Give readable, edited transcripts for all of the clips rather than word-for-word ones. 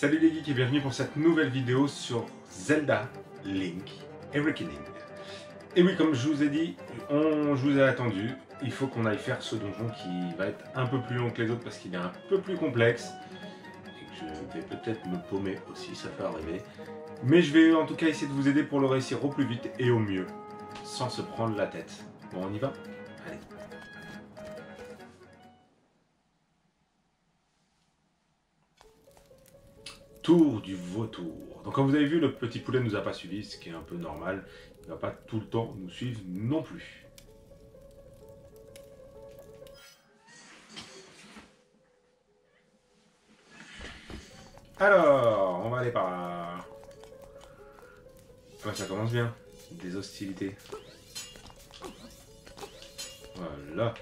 Salut les geeks et bienvenue pour cette nouvelle vidéo sur Zelda Link Awakening. Et oui, comme je vous ai dit, je vous ai attendu, il faut qu'on aille faire ce donjon qui va être un peu plus long que les autres parce qu'il est un peu plus complexe. Et que je vais peut-être me paumer aussi, ça fait arriver. Mais je vais en tout cas essayer de vous aider pour le réussir au plus vite et au mieux, sans se prendre la tête. Bon, on y va? Allez. Tour du vautour. Donc comme vous avez vu, le petit poulet ne nous a pas suivis, ce qui est un peu normal. Il ne va pas tout le temps nous suivre non plus. Alors, on va aller par là. Ouais, ça commence bien. Des hostilités. Voilà.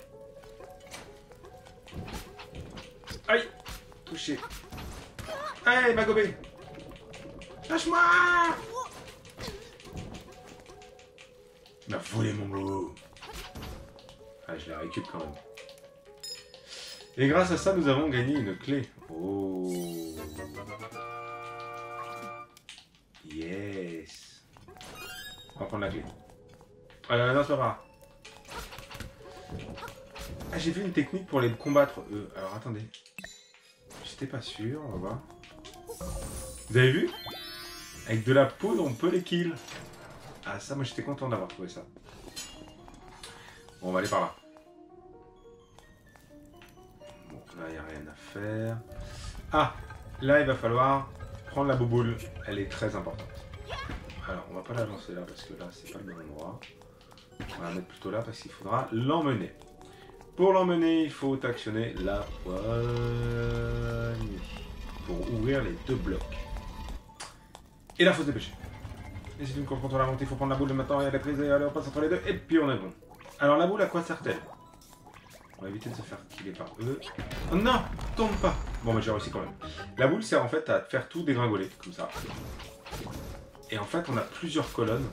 Aïe! Touché. Allez, m'a gobé! Lâche-moi! Il m'a volé mon lot. Ah, je la récupère quand même. Et grâce à ça, nous avons gagné une clé. Oh! Yes! On va prendre la clé. Non, c'est pas grave. Ah, j'ai vu une technique pour les combattre, eux. Alors, attendez. J'étais pas sûr, on va voir. Vous avez vu? Avec de la poudre, on peut les kill. Ah, ça, moi, j'étais content d'avoir trouvé ça. Bon, on va aller par là. Bon, là, il n'y a rien à faire. Ah, là, il va falloir prendre la bouboule. Elle est très importante. Alors, on va pas la lancer là, parce que là, c'est pas le bon endroit. On va la mettre plutôt là, parce qu'il faudra l'emmener. Pour l'emmener, il faut actionner la poignée. Pour ouvrir les deux blocs. Et là, faut se dépêcher. Et si tu me comprends la montée, il faut prendre la boule de maintenant et elle est prise et allez, on passe entre les deux. Et puis on est bon. Alors la boule, à quoi sert-elle? On va éviter de se faire killer par eux. Oh non, tombe pas. Bon, mais j'ai réussi quand même. La boule sert en fait à faire tout dégringoler, comme ça. Et en fait, on a plusieurs colonnes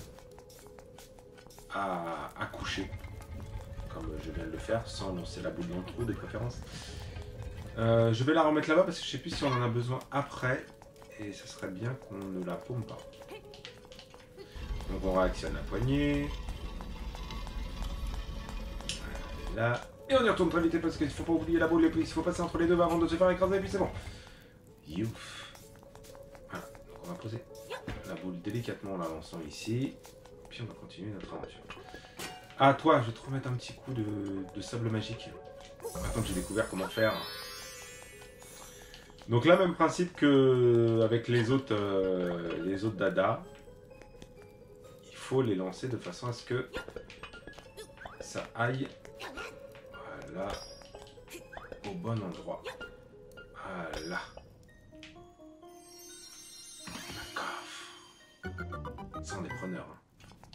à coucher. Comme je viens de le faire, sans lancer la boule dans le trou, de préférence. Je vais la remettre là-bas parce que je sais plus si on en a besoin après. Et ça serait bien qu'on ne la paume pas. Donc on réactionne la poignée. Là. Et on y retourne très vite parce qu'il ne faut pas oublier la boule et puis il faut passer entre les deux avant de se faire écraser et puis c'est bon. Youf. Voilà. Donc on va poser la boule délicatement en la lançant ici. Puis on va continuer notre aventure. Ah toi, je vais te remettre un petit coup de sable magique. Maintenant que j'ai découvert comment faire. Donc là, même principe qu'avec les autres Dada. Il faut les lancer de façon à ce que ça aille voilà, au bon endroit. Voilà. D'accord. Ça, on est preneurs. Hein.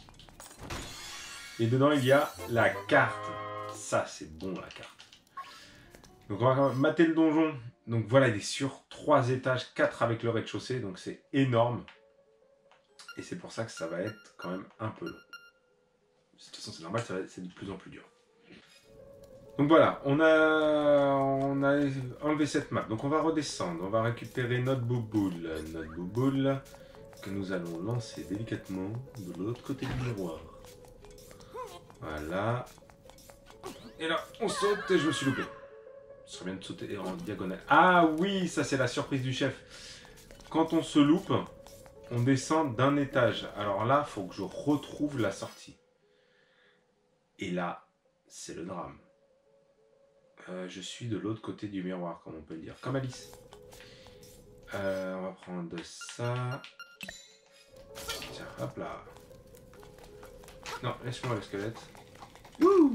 Et dedans, il y a la carte. Ça, c'est bon, la carte. Donc, on va mater le donjon. Donc, voilà, il est sur 3 étages, 4 avec le rez-de-chaussée. Donc, c'est énorme. Et c'est pour ça que ça va être quand même un peu long. De toute façon, c'est normal, c'est de plus en plus dur. Donc voilà, on a enlevé cette map. Donc on va redescendre, on va récupérer notre bouboule. Notre bouboule que nous allons lancer délicatement de l'autre côté du miroir. Voilà. Et là, on saute et je me suis loupé. Ce serait bien de sauter en diagonale. Ah oui, ça c'est la surprise du chef. Quand on se loupe, on descend d'un étage. Alors là, il faut que je retrouve la sortie. Et là, c'est le drame. Je suis de l'autre côté du miroir, comme on peut le dire. Comme Alice. On va prendre ça. Tiens, hop là. Non, laisse-moi le squelette. Wouh!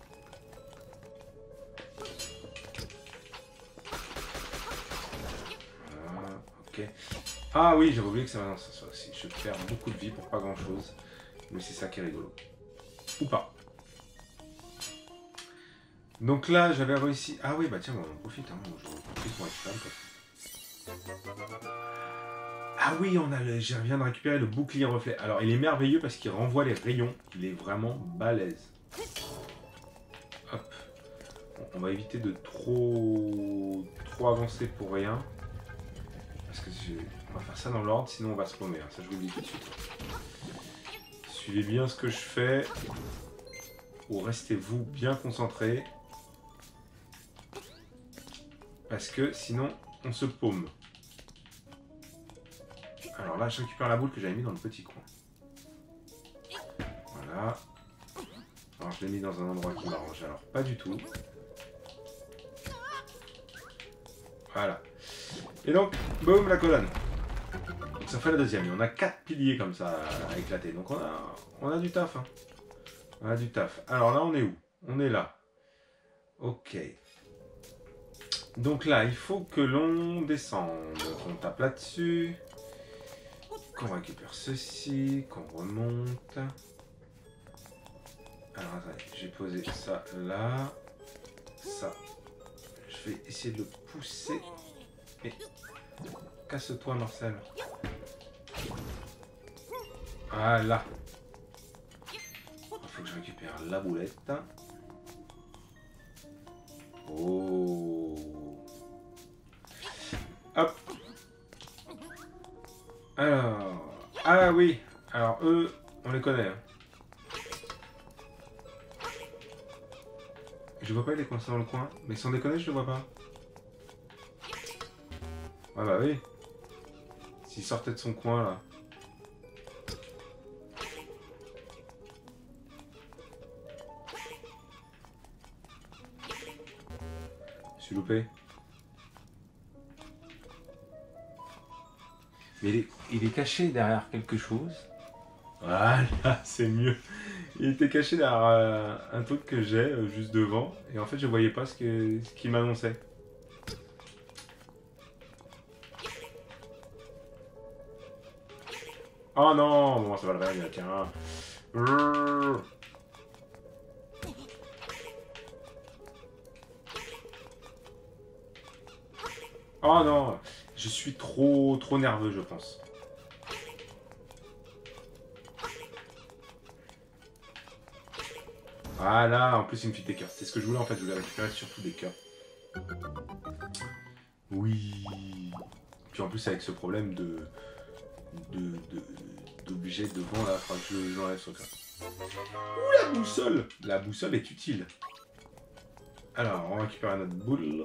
Voilà, ok. Ah oui, j'avais oublié que ça va dans ce sens aussi. Je perds beaucoup de vie pour pas grand chose. Mais c'est ça qui est rigolo. Ou pas. Donc là, j'avais réussi... Ah oui, bah tiens, on en profite. Hein. Je profite pour récupérer le coffre. Ah oui, je viens de récupérer le bouclier reflet. Alors, il est merveilleux parce qu'il renvoie les rayons. Il est vraiment balèze. Hop. Bon, on va éviter de trop avancer pour rien. Parce que on va faire ça dans l'ordre, sinon on va se paumer. Hein. Ça, je vous le dis tout de suite. Suivez bien ce que je fais. Ou restez-vous bien concentrés. Parce que sinon, on se paume. Alors là, je récupère la boule que j'avais mis dans le petit coin. Voilà. Alors, je l'ai mis dans un endroit qui m'arrange. Alors, pas du tout. Voilà. Et donc, boum, la colonne. Donc, ça fait la deuxième. Et on a 4 piliers comme ça à éclater. Donc, on a du taf. Hein. On a du taf. Alors là, on est où? On est là. Ok. Donc là, il faut que l'on descende. On tape là-dessus. Qu'on récupère ceci. Qu'on remonte. Alors, attendez. J'ai posé ça là. Ça. Je vais essayer de le pousser. Et casse-toi, Marcel. Voilà. Il faut que je récupère la boulette. Oh. Hop. Alors. Ah oui. Alors eux, on les connaît. Hein. Je vois pas, il est coincé dans le coin. Mais sans déconner, je le vois pas. Ah bah oui. S'il sortait de son coin là. Je suis loupé. Mais il est caché derrière quelque chose. Voilà, c'est mieux. Il était caché derrière un truc que j'ai juste devant. Et en fait, je voyais pas ce qu'il m'annonçait. Oh non, bon, ça va le faire, tiens. Oh non, je suis trop nerveux, je pense. Voilà, en plus il me fit des cœurs. C'est ce que je voulais en fait, je voulais récupérer surtout des cœurs. Oui. Puis en plus avec ce problème d'objet devant là, enfin je l'enlève ce cœur. Ouh la boussole! La boussole est utile. Alors, on récupère notre boule. Il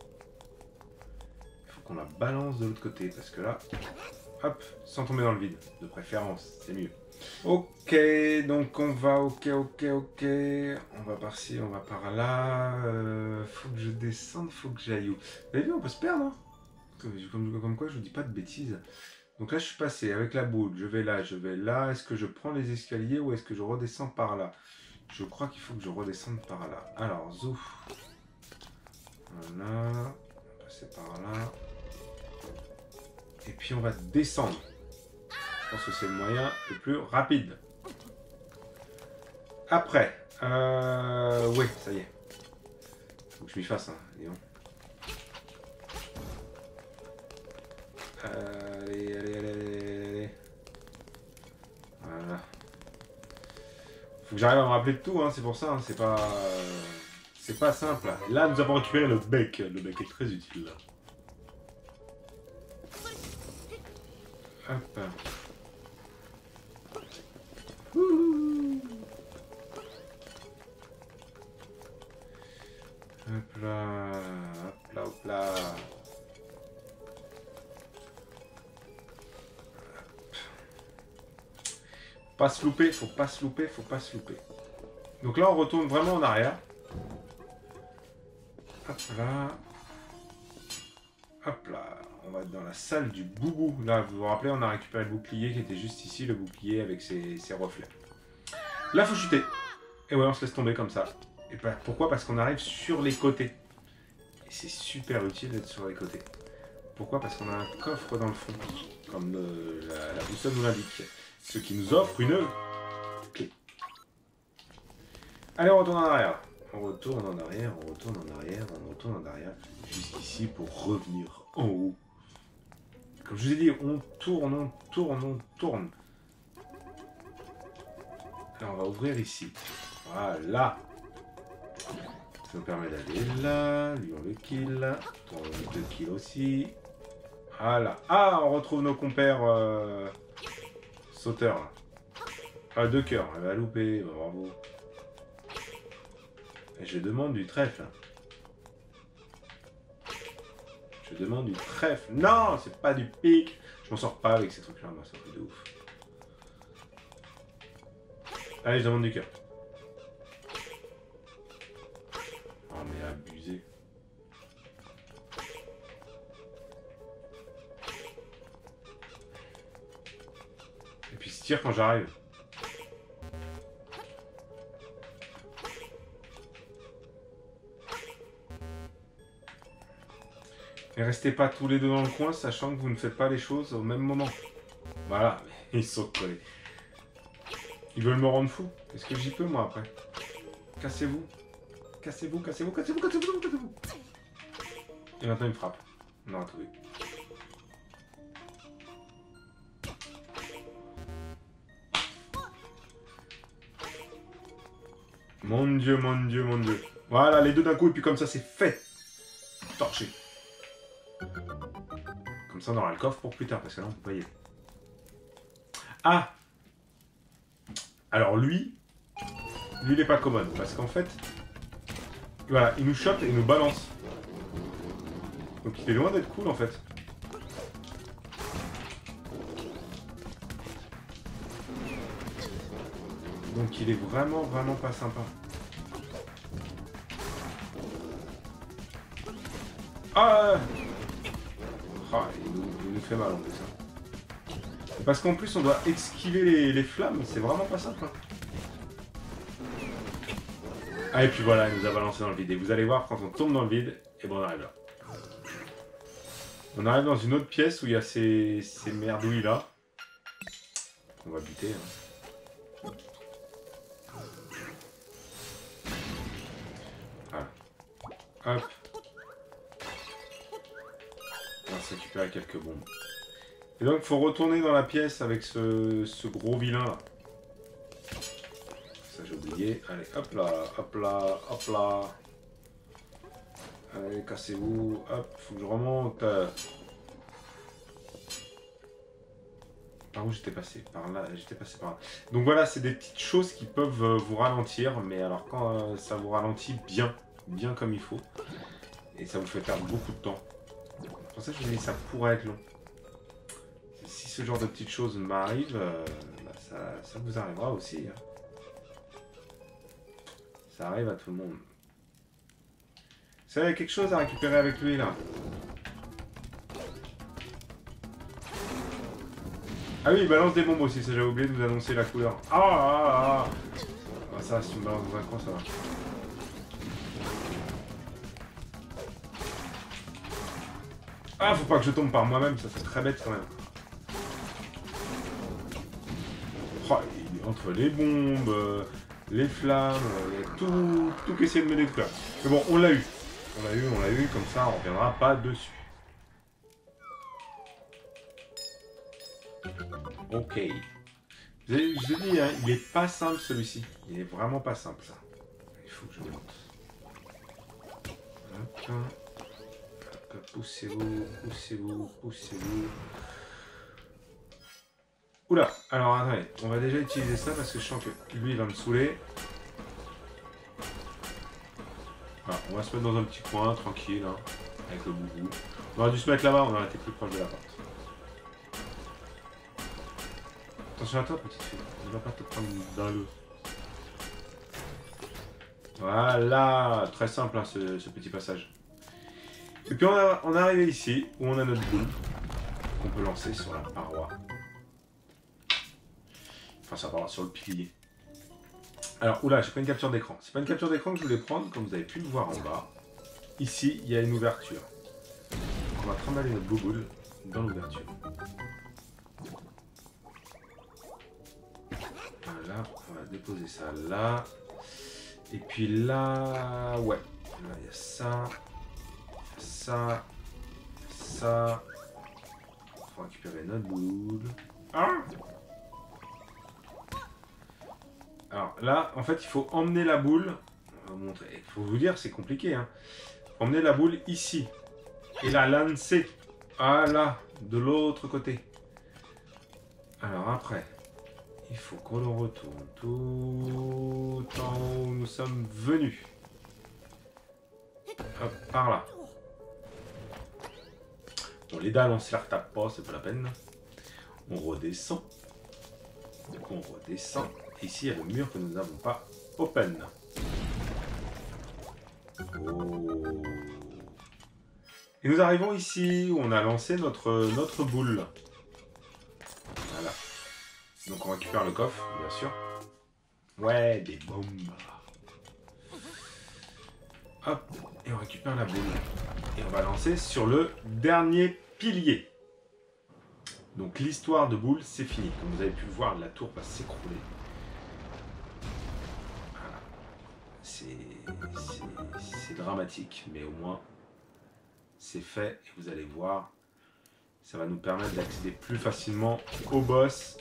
faut qu'on la balance de l'autre côté parce que là, hop, sans tomber dans le vide, de préférence, c'est mieux. Ok, donc on va, ok. On va par-ci, on va par là. Faut que je descende, faut que j'aille où? Vous avez vu, on peut se perdre, hein, comme quoi je vous dis pas de bêtises. Donc là, je suis passé avec la boule, je vais là. Est-ce que je prends les escaliers ou est-ce que je redescends par là? Je crois qu'il faut que je redescende par là. Alors, zouf. Voilà. On va passer par là. Et puis on va descendre. Je pense que c'est le moyen le plus rapide. Après, ouais, ça y est. Faut que je m'y fasse, hein, disons. Allez. Voilà. Faut que j'arrive à me rappeler de tout, hein, c'est pour ça, hein, c'est pas simple. Là, nous avons récupéré le bec. Le bec est très utile. Là. Hop. Hop là. Faut pas se louper. Donc là, on retourne vraiment en arrière. Hop là. On va être dans la salle du boubou. Là, vous vous rappelez, on a récupéré le bouclier qui était juste ici, le bouclier avec ses reflets. Là, faut chuter. Et ouais, on se laisse tomber comme ça. Et pourquoi? Parce qu'on arrive sur les côtés. Et c'est super utile d'être sur les côtés. Pourquoi? Parce qu'on a un coffre dans le fond, comme la boussole nous l'indique. Ce qui nous offre une clé. Allez, on retourne en arrière. On retourne en arrière. Jusqu'ici pour revenir en haut. Comme je vous ai dit, on tourne. Là, on va ouvrir ici. Voilà. Ça nous permet d'aller là. Lui, on le kill. On le kill aussi. Voilà. Ah, on retrouve nos compères sauteurs. Là. Ah, 2 cœurs. Elle va louper. Bravo. Et je demande du trèfle. Je demande du trèfle. Non, c'est pas du pic. Je m'en sors pas avec ces trucs-là. Moi, c'est un truc de ouf. Allez, je demande du cœur. Oh, mais abusé. Et puis, se tire quand j'arrive. Et restez pas tous les deux dans le coin, sachant que vous ne faites pas les choses au même moment. Voilà, ils sont collés. Ils veulent me rendre fou. Est-ce que j'y peux, moi, après? Cassez-vous. Cassez-vous, cassez-vous, cassez-vous, cassez-vous, cassez-vous. Et maintenant, il me frappe. On aura trouvé. Mon Dieu, mon Dieu, mon Dieu. Voilà, les deux d'un coup, et puis comme ça, c'est fait. Torché. Comme ça, on aura le coffre pour plus tard, parce que là, on peut pas y aller. Ah! Alors lui, il est pas commode, parce qu'en fait, voilà, il nous chope et il nous balance. Donc il est loin d'être cool, en fait. Donc il est vraiment, vraiment pas sympa. Ah! Ah, il nous fait mal en plus. Hein. Parce qu'en plus on doit esquiver les flammes, c'est vraiment pas simple. Hein. Ah et puis voilà, il nous a balancé dans le vide. Et vous allez voir, quand on tombe dans le vide, et bon on arrive là. On arrive dans une autre pièce où il y a ces merdouilles là. On va buter. Hein. Voilà. Hop. On va se récupérer quelques bombes. Et donc, il faut retourner dans la pièce avec ce gros vilain là. Ça, j'ai oublié. Allez, hop là, hop là, hop là. Allez, cassez-vous. Hop, faut que je remonte. Par où j'étais passé? Par là, j'étais passé par là. Donc voilà, c'est des petites choses qui peuvent vous ralentir. Mais alors, quand ça vous ralentit bien comme il faut. Et ça vous fait perdre beaucoup de temps. C'est pour ça que je vous ai dit ça pourrait être long. Si ce genre de petites choses m'arrive, bah ça vous arrivera aussi. Hein. Ça arrive à tout le monde. Vous savez, il y a quelque chose à récupérer avec lui là. Ah oui, il balance des bombes aussi, ça j'avais oublié de vous annoncer la couleur. Ah ça, si tu me balances dans un coin, ça va. Ah, faut pas que je tombe par moi-même, ça c'est très bête quand même. Oh, entre les bombes, les flammes, tout qui essaie de me détruire. Mais bon, on l'a eu. On l'a eu, comme ça on reviendra pas dessus. Ok. Je vous ai dit, hein, il est pas simple celui-ci. Il est vraiment pas simple ça. Il faut que je monte. Hop. Poussez-vous, poussez-vous, poussez-vous. Oula, alors attendez, on va déjà utiliser ça parce que je sens que lui il va me saouler. Voilà, on va se mettre dans un petit coin, tranquille, hein, avec le boubou. On aurait dû se mettre là-bas, on aurait été plus proche de la porte. Attention à toi, petite fille, ne va pas te prendre dans l'eau. Voilà, très simple hein, ce petit passage. Et puis on est arrivé ici, où on a notre boule, qu'on peut lancer sur la paroi. Enfin, sur la paroi, sur le pilier. Alors, oula, j'ai pas une capture d'écran. C'est pas une capture d'écran que je voulais prendre, comme vous avez pu le voir en bas. Ici, il y a une ouverture. On va trimballer notre bouboule dans l'ouverture. Voilà, on va déposer ça là. Et puis là, ouais. Là, il y a ça. Ça. Ça. Faut récupérer notre boule. Ah! Alors là, en fait, il faut emmener la boule. On va vous montrer. Il faut vous dire, c'est compliqué. Hein. Emmener la boule ici. Et la lancer. Voilà. de l'autre côté. Alors après, il faut qu'on retourne tout en haut où nous sommes venus. Hop, par là. Bon, les dalles, on se les retape pas, c'est pas la peine. On redescend. On redescend. Ici, il y a le mur que nous n'avons pas open. Oh. Et nous arrivons ici, où on a lancé notre boule. Voilà. Donc on récupère le coffre, bien sûr. Ouais, des bombes. Hop, et on récupère la boule. Et on va lancer sur le dernier pilier. Donc l'histoire de boule, c'est fini. Comme vous avez pu le voir, la tour va s'écrouler. Voilà. C'est dramatique, mais au moins, c'est fait. Et vous allez voir, ça va nous permettre d'accéder plus facilement au boss.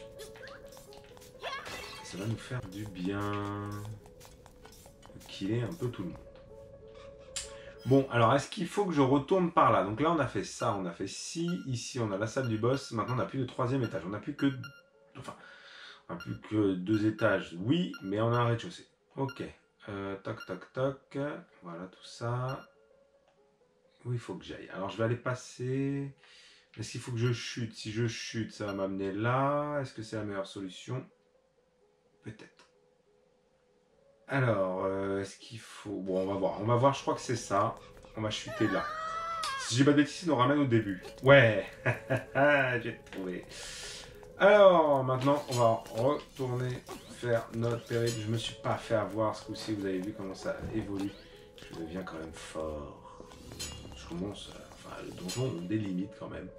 Et ça va nous faire du bien. Killer un peu tout le monde. Bon, alors est-ce qu'il faut que je retourne par là? Donc là, on a fait ça, on a fait ci. Ici, on a la salle du boss. Maintenant, on n'a plus de troisième étage. On n'a plus que... Enfin, on n'a plus que 2 étages. Oui, mais on a un rez-de-chaussée. Ok. Toc, toc, toc. Voilà, tout ça. Où il faut que j'aille? Alors, je vais aller passer... Est-ce qu'il faut que je chute? Si je chute, ça va m'amener là. Est-ce que c'est la meilleure solution? Peut-être. Alors, est-ce qu'il faut... Bon, on va voir. On va voir, je crois que c'est ça. On va chuter là. Si j'ai pas de bêtises, il nous ramène au début. Ouais. J'ai trouvé. Alors, maintenant, on va retourner faire notre périple. Je me suis pas fait avoir ce coup-ci. Vous avez vu comment ça évolue. Je deviens quand même fort. Je commence... Enfin, le donjon, on a des limites quand même.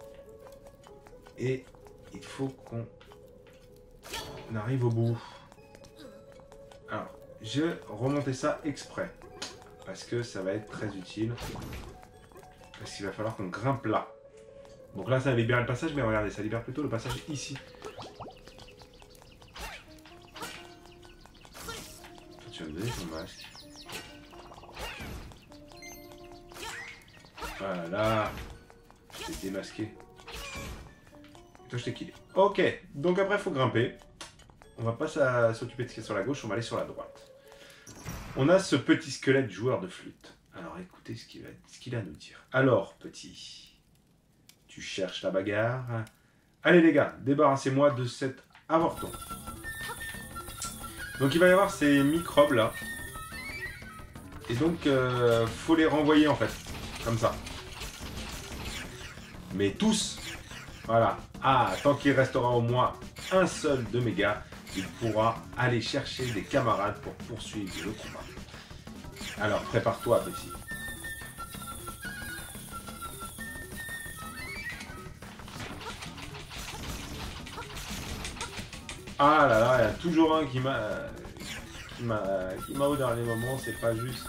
Et il faut qu'on arrive au bout. Alors, je vais remonter ça exprès. Parce que ça va être très utile. Parce qu'il va falloir qu'on grimpe là. Donc là, ça libère le passage, mais regardez, ça libère plutôt le passage ici. Toi, tu vas me donner ton masque. Voilà. Je t'ai démasqué. Et toi, je t'ai killé. Ok, donc après, il faut grimper. On va pas s'occuper de ce qui est sur la gauche, on va aller sur la droite. On a ce petit squelette joueur de flûte. Alors écoutez ce qu'il a à nous dire. Alors petit, tu cherches la bagarre? Allez les gars, débarrassez-moi de cet avorton. Donc il va y avoir ces microbes là. Et donc faut les renvoyer en fait. Comme ça. Mais tous. Voilà. Ah, tant qu'il restera au moins un seul de mes gars, il pourra aller chercher des camarades pour poursuivre le combat. Alors, prépare-toi, petit. Ah là là, il y a toujours un qui m'a au dernier moment, c'est pas juste.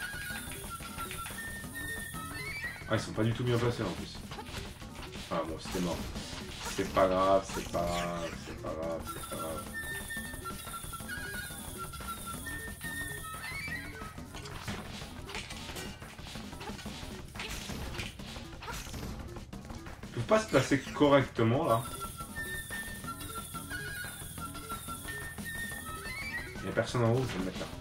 Ah, ils sont pas du tout bien placés en plus. Ah bon, c'était mort. C'est pas grave, c'est pas grave, c'est pas grave, c'est pas grave. Ils peuvent pas se placer correctement là. Il n'y a personne en haut, je vais le mettre là.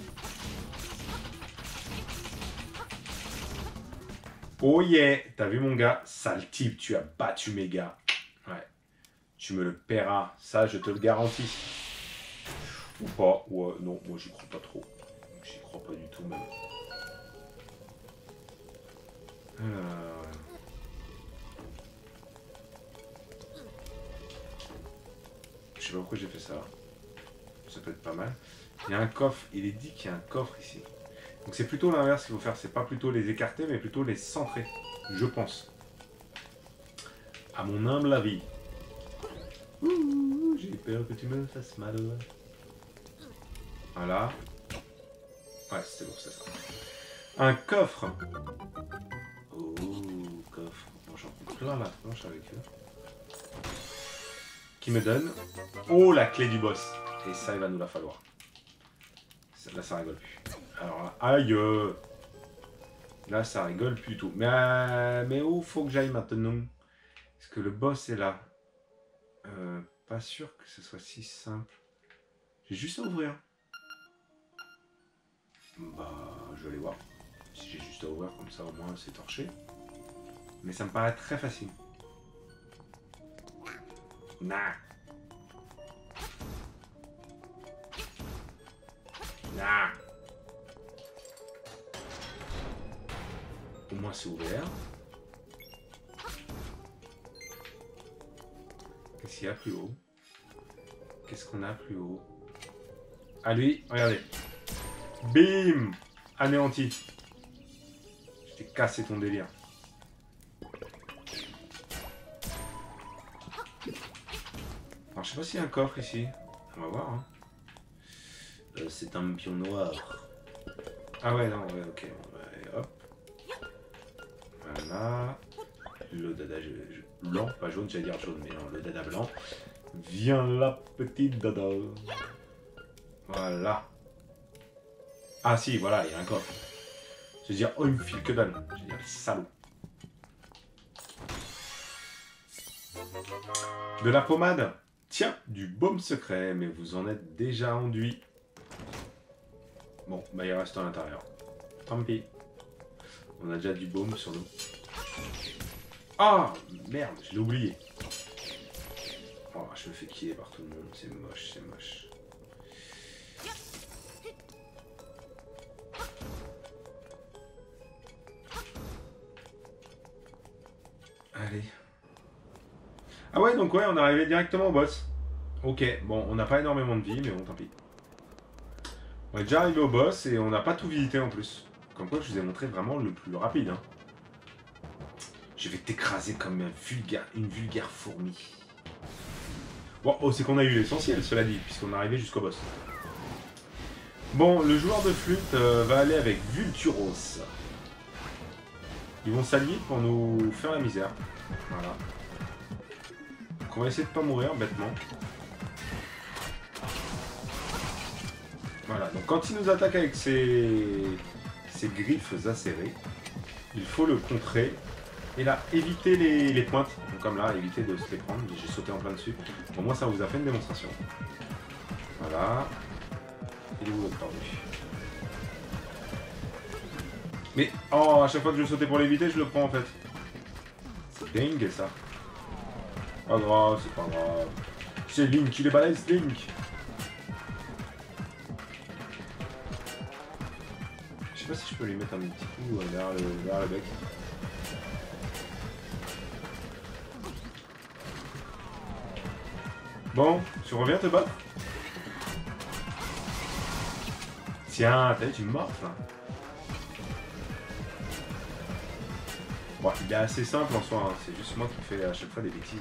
Oh yeah! T'as vu mon gars? Sale type, tu as battu mes gars. Ouais. Tu me le paieras, ça je te le garantis. Ou pas, ouais, non, moi j'y crois pas trop. J'y crois pas du tout même. Je sais pas pourquoi j'ai fait ça. Ça peut être pas mal. Il y a un coffre, il est dit qu'il y a un coffre ici. Donc c'est plutôt l'inverse qu'il faut faire, c'est pas plutôt les écarter, mais plutôt les centrer. Je pense. À mon humble avis. J'ai peur que tu me fasses mal. Voilà. Ouais, c'est bon, c'est ça. Un coffre. Oh, coffre. Bon, j'en prends plein la tronche avec eux. Qui me donne... Oh, la clé du boss. Et ça, il va nous la falloir. Là, ça rigole plus. Alors là, aïe. Là, ça rigole plus du tout. Mais où faut que j'aille maintenant? Est-ce que le boss est là? Pas sûr que ce soit si simple. J'ai juste à ouvrir. Bah, je vais aller voir. Si j'ai juste à ouvrir comme ça, au moins c'est torché. Mais ça me paraît très facile. Nah. Nah. Au moins c'est ouvert. Qu'est-ce qu'il y a plus haut? Qu'est-ce qu'on a plus haut? Ah lui, regardez. Bim! Anéanti. Je t'ai cassé ton délire. Alors je sais pas s'il y a un coffre ici. On va voir. Hein. C'est un pion noir. Ah ouais, non, ouais, ok. Ouais, hop. Voilà. Le dada blanc, pas jaune, j'allais dire jaune, mais non, le dada blanc. Viens là, petite dada. Voilà. Ah si, voilà, il y a un coffre. Je veux dire, oh, il me file que dalle. Je veux dire, salaud. De la pommade. Tiens, du baume secret, mais vous en êtes déjà enduit. Bon, bah il reste à l'intérieur. Tant pis. On a déjà du baume sur nous. Ah, merde, je l'ai oublié. Oh, je me fais killer par tout le monde. C'est moche, c'est moche. Allez. Ah ouais, donc ouais, on est arrivé directement au boss. Ok, bon, on n'a pas énormément de vie, mais bon, tant pis. On est déjà arrivé au boss et on n'a pas tout visité en plus. Comme quoi, je vous ai montré vraiment le plus rapide. Hein. Je vais t'écraser comme une vulgaire fourmi. Bon, oh, c'est qu'on a eu l'essentiel, cela dit, puisqu'on est arrivé jusqu'au boss. Bon, le joueur de flûte va aller avec Vulturos. Ils vont s'allier pour nous faire la misère. Voilà. Donc on va essayer de pas mourir bêtement. Voilà, donc quand il nous attaque avec ses griffes acérées, il faut le contrer. Et là, éviter les pointes. Donc comme là, éviter de se les prendre. J'ai sauté en plein dessus. Bon, moi, ça vous a fait une démonstration. Voilà. Il est où l'autre tordu? Mais, oh, à chaque fois que je sautais pour l'éviter, je le prends en fait. C'est dingue ça. Pas grave, c'est pas grave. C'est Link, il est balèze, Link. Je sais pas si je peux lui mettre un petit coup derrière le bec. Bon, tu reviens te battre? Tiens, t'as vu, tu me morfes là. Bon, il est assez simple en soi, hein. C'est juste moi qui fais à chaque fois des bêtises.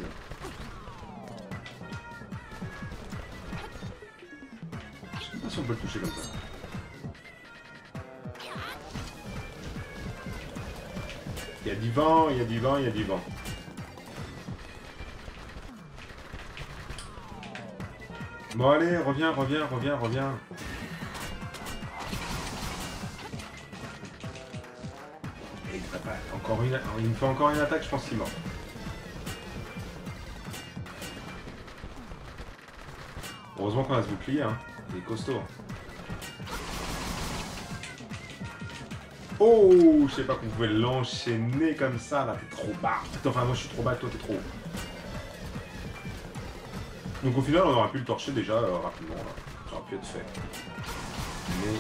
Je sais pas si on peut le toucher comme ça. Il y a du vent, il y a du vent, il y a du vent. Bon allez, reviens. Et il me fait encore une attaque, je pense qu'il est mort. Heureusement qu'on a ce bouclier, hein. Il est costaud. Oh, je sais pas qu'on pouvait l'enchaîner comme ça, là, t'es trop bas. Enfin, moi je suis trop bas, toi t'es trop haut. Donc au final, on aurait pu le torcher déjà rapidement, là. Ça aurait pu être fait. Mais...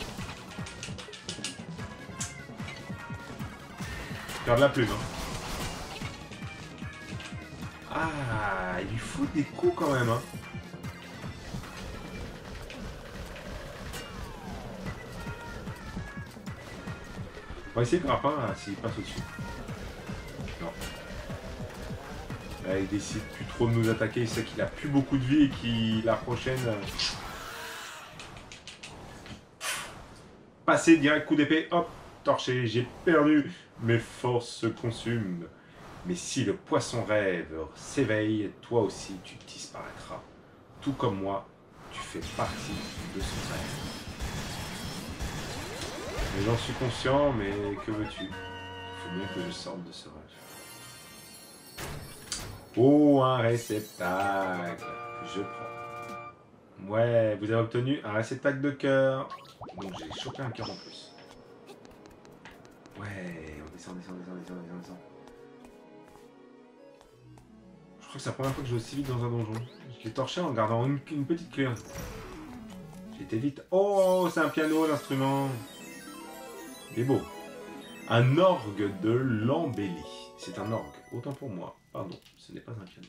Faire de la plume, hein. Ah, il lui faut des coups quand même, hein. On va essayer le grappin s'il passe au-dessus. Non. Là, il décide plus trop de nous attaquer. Il sait qu'il a plus beaucoup de vie et qu'il la prochaine. Passer direct coup d'épée. Hop, torché. J'ai perdu. Mes forces se consument. Mais si le poisson rêve s'éveille, toi aussi tu disparaîtras. Tout comme moi, tu fais partie de son rêve. Mais j'en suis conscient, mais que veux-tu? Il faut bien que je sorte de ce rêve. Oh, un réceptacle. Je prends. Ouais, vous avez obtenu un réceptacle de cœur. Donc j'ai chopé un cœur en plus. Ouais, on descend, descend. Je crois que c'est la première fois que je vais aussi vite dans un donjon. Je l'ai torché en gardant une petite clé. J'ai été vite. Oh, c'est un piano, l'instrument. Il est beau. Un orgue de l'embellie. C'est un orgue. Autant pour moi. Pardon, ce n'est pas un piano.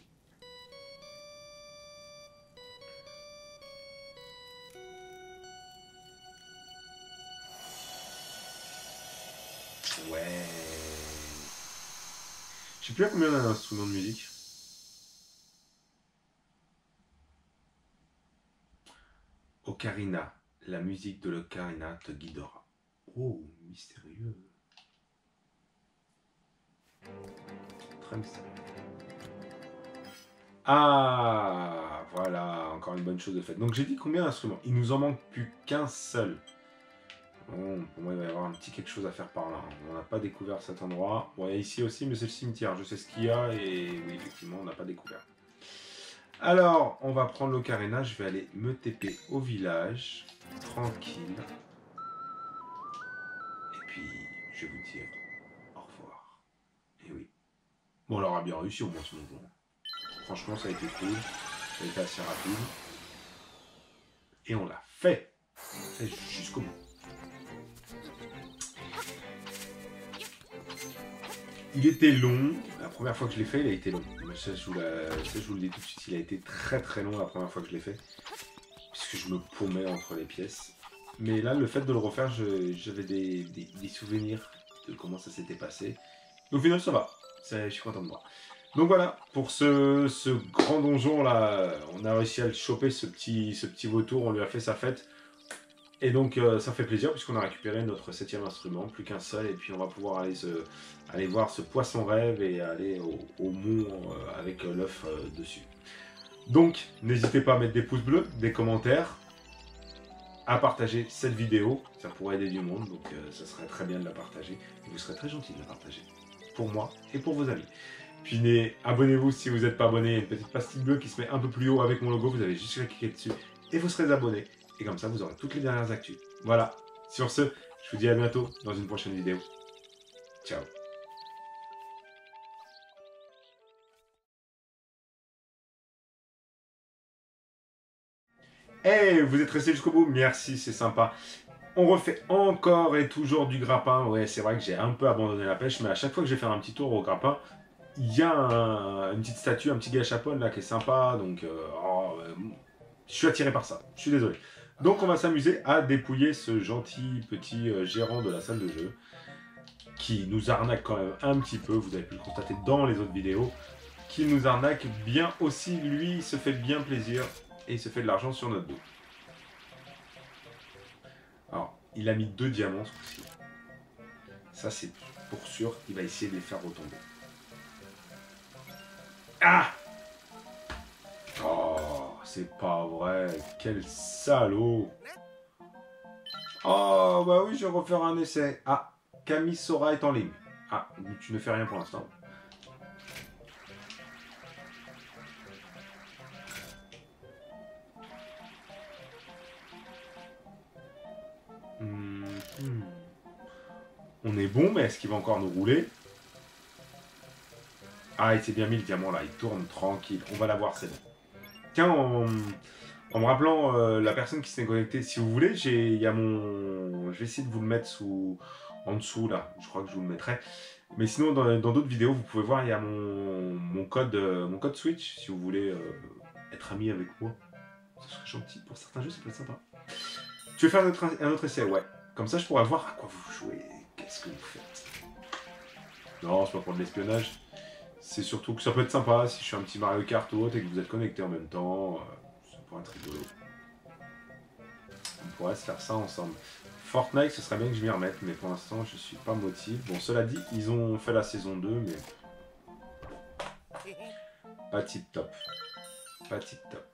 Ouais. Je sais plus à combien on a d'instruments de musique. Ocarina. La musique de l'ocarina te guidera. Oh, mystérieux. Très mystérieux. Ah, voilà, encore une bonne chose de faite. Donc j'ai dit combien d'instruments? Il nous en manque plus qu'un seul. Bon, pour moi, il va y avoir un petit quelque chose à faire par là. On n'a pas découvert cet endroit. Bon, il y a ici aussi, mais c'est le cimetière. Je sais ce qu'il y a et oui, effectivement, on n'a pas découvert. Alors, on va prendre l'ocarina. Je vais aller me TP au village. Tranquille. Et puis, je vais vous dire au revoir. Et oui. Bon, on aura bien réussi au moins ce moment. Franchement, ça a été cool. Ça a été assez rapide. Et on l'a fait. On l'a fait jusqu'au bout. Il était long. La première fois que je l'ai fait, il a été long. Mais ça, je vous le dis tout de suite. Il a été très très long la première fois que je l'ai fait. Puisque je me paumais entre les pièces. Mais là, le fait de le refaire, j'avais des souvenirs de comment ça s'était passé. Au final, ça va. Je suis content de moi. Donc voilà, pour ce grand donjon là, on a réussi à le choper, ce petit vautour, on lui a fait sa fête. Et donc ça fait plaisir puisqu'on a récupéré notre 7e instrument, plus qu'un seul, et puis on va pouvoir aller voir ce poisson rêve et aller au mont avec l'œuf dessus. Donc n'hésitez pas à mettre des pouces bleus, des commentaires, à partager cette vidéo, ça pourrait aider du monde, donc ça serait très bien de la partager, et vous serez très gentil de la partager, pour moi et pour vos amis. Puis abonnez-vous si vous n'êtes pas abonné, il y a une petite pastille bleue qui se met un peu plus haut avec mon logo, vous avez juste à cliquer dessus et vous serez abonné. Et comme ça, vous aurez toutes les dernières actus. Voilà, sur ce, je vous dis à bientôt dans une prochaine vidéo. Ciao. Hey, vous êtes resté jusqu'au bout, merci, c'est sympa. On refait encore et toujours du grappin. Ouais, c'est vrai que j'ai un peu abandonné la pêche, mais à chaque fois que je vais faire un petit tour au grappin, il y a une petite statue, un petit gâchapon là qui est sympa, donc je suis attiré par ça, je suis désolé. Donc on va s'amuser à dépouiller ce gentil petit gérant de la salle de jeu, qui nous arnaque quand même un petit peu, vous avez pu le constater dans les autres vidéos, qui nous arnaque bien aussi, lui il se fait bien plaisir, et il se fait de l'argent sur notre dos. Alors, il a mis 2 diamants ce coup-ci. Ça c'est pour sûr, il va essayer de les faire retomber. Ah! Oh, c'est pas vrai. Quel salaud. Oh, bah oui, je vais refaire un essai. Ah, Camille Sora est en ligne. Ah, tu ne fais rien pour l'instant. On est bon, mais est-ce qu'il va encore nous rouler? Ah, il s'est bien mis le diamant là. Il tourne tranquille. On va l'avoir, c'est bon. Tiens, en me rappelant la personne qui s'est connectée, si vous voulez, il y a mon... Je vais essayer de vous le mettre en dessous, là. Je crois que je vous le mettrai. Mais sinon, dans d'autres vidéos, vous pouvez voir, il y a mon code Switch, si vous voulez être ami avec moi. Ce serait gentil. Pour certains jeux, ça peut être sympa. Tu veux faire un autre essai? Ouais. Comme ça, je pourrais voir à quoi vous jouez. Qu'est-ce que vous faites? Non, c'est pas pour de l'espionnage. C'est surtout que ça peut être sympa si je suis un petit Mario Kart ou autre et que vous êtes connectés en même temps. Ça pourrait être rigolo. On pourrait se faire ça ensemble. Fortnite, ce serait bien que je m'y remette, mais pour l'instant, je suis pas motivé. Bon, cela dit, ils ont fait la saison 2, mais... pas tip top. Pas tip top.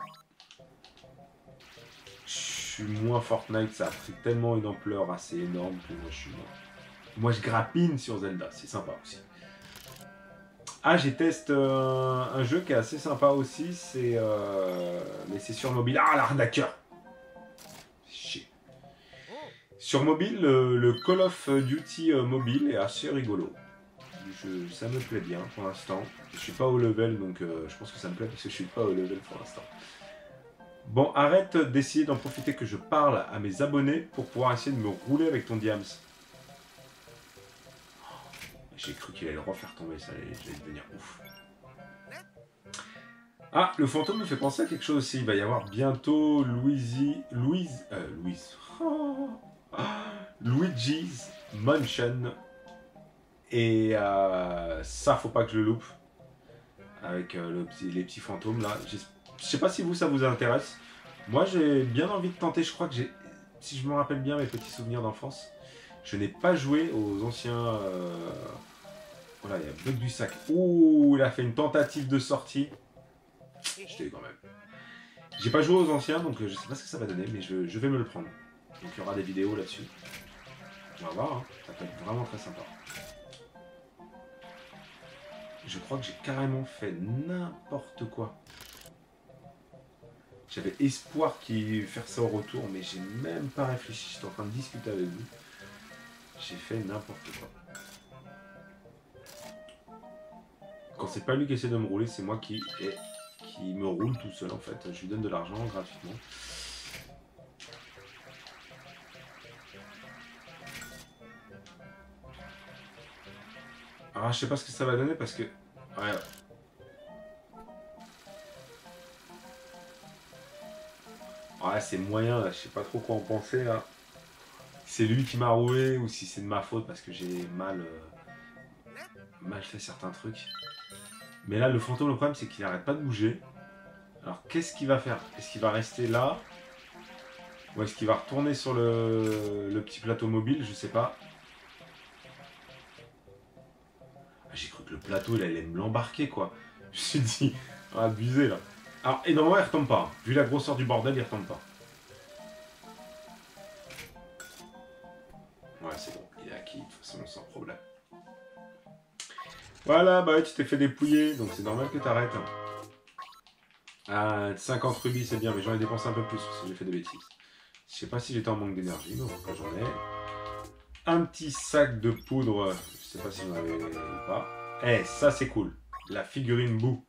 Je suis moins Fortnite, ça a pris tellement une ampleur assez énorme que moi, je suis moins. Moi, je grappine sur Zelda, c'est sympa aussi. Ah, j'ai testé un jeu qui est assez sympa aussi, c'est mais c'est sur mobile. Ah, l'arnaqueur. Chier. Sur mobile, le Call of Duty mobile est assez rigolo. Ça me plaît bien pour l'instant. Je suis pas au level, donc je pense que ça me plaît parce que je suis pas au level pour l'instant. Bon, arrête d'essayer d'en profiter que je parle à mes abonnés pour pouvoir essayer de me rouler avec ton diams. J'ai cru qu'il allait le refaire tomber, ça allait devenir ouf. Ah, le fantôme me fait penser à quelque chose aussi. Il va y avoir bientôt Luigi's Mansion. Et ça, faut pas que je le loupe. Avec les petits fantômes là. Je sais pas si ça vous intéresse. Moi, j'ai bien envie de tenter. Je crois que si je me rappelle bien mes petits souvenirs d'enfance, je n'ai pas joué aux anciens. Voilà, il y a Bug du sac. Ouh, il a fait une tentative de sortie. J'étais quand même. J'ai pas joué aux anciens, donc je sais pas ce que ça va donner, mais je vais me le prendre. Donc il y aura des vidéos là-dessus. On va voir, hein. Ça peut être vraiment très sympa. Je crois que j'ai carrément fait n'importe quoi. J'avais espoir qu'il fasse ça au retour, mais j'ai même pas réfléchi. J'étais en train de discuter avec vous. J'ai fait n'importe quoi. Quand c'est pas lui qui essaie de me rouler, c'est moi qui me roule tout seul en fait. Je lui donne de l'argent gratuitement. Alors je sais pas ce que ça va donner parce que... Ouais. Ouais, c'est moyen là, je sais pas trop quoi en penser là. C'est lui qui m'a roulé ou si c'est de ma faute parce que j'ai mal fait certains trucs. Mais là, le fantôme, le problème c'est qu'il arrête pas de bouger. Alors qu'est-ce qu'il va faire? Est-ce qu'il va rester là? Ou est-ce qu'il va retourner sur le petit plateau mobile? Je sais pas. Ah, j'ai cru que le plateau il allait me l'embarquer quoi. Je me suis dit, abusé là. Alors, et normalement il retombe pas. Vu la grosseur du bordel, il retombe pas. Ouais, c'est bon, il est acquis de toute façon sans problème. Voilà, bah tu t'es fait dépouiller, donc c'est normal que t'arrêtes. Ah, 50 rubis c'est bien, mais j'en ai dépensé un peu plus parce que j'ai fait des bêtises. Je sais pas si j'étais en manque d'énergie, mais en tout cas j'en ai. Un petit sac de poudre, je sais pas si j'en avais ou pas. Eh, ça c'est cool. La figurine boue.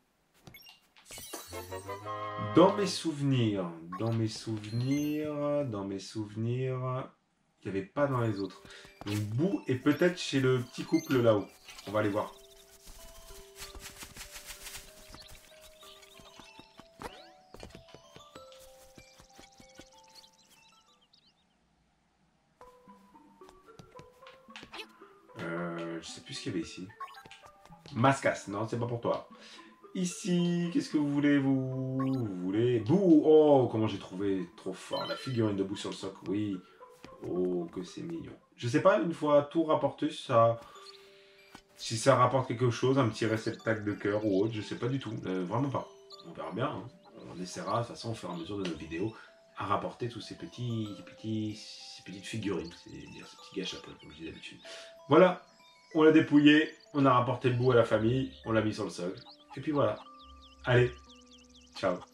Dans mes souvenirs, il n'y avait pas dans les autres. Donc boue est peut-être chez le petit couple là-haut. On va aller voir. Je sais plus ce qu'il y avait ici. Mascas, non, c'est pas pour toi. Ici, qu'est-ce que vous voulez, vous voulez... Bouh. Oh, comment j'ai trouvé trop fort. La figurine de boue sur le socle, oui. Oh, que c'est mignon. Je sais pas, une fois tout rapporté, si ça rapporte quelque chose, un petit réceptacle de cœur ou autre, je sais pas du tout. Vraiment pas. On verra bien, hein. On essaiera, de toute façon, au fur et à mesure de nos vidéos, à rapporter tous ces petites figurines, c'est-à-dire ces petits gâchapots, comme je dis d'habitude. Voilà, on l'a dépouillé, on a rapporté le bout à la famille, on l'a mis sur le socle, et puis voilà. Allez, ciao.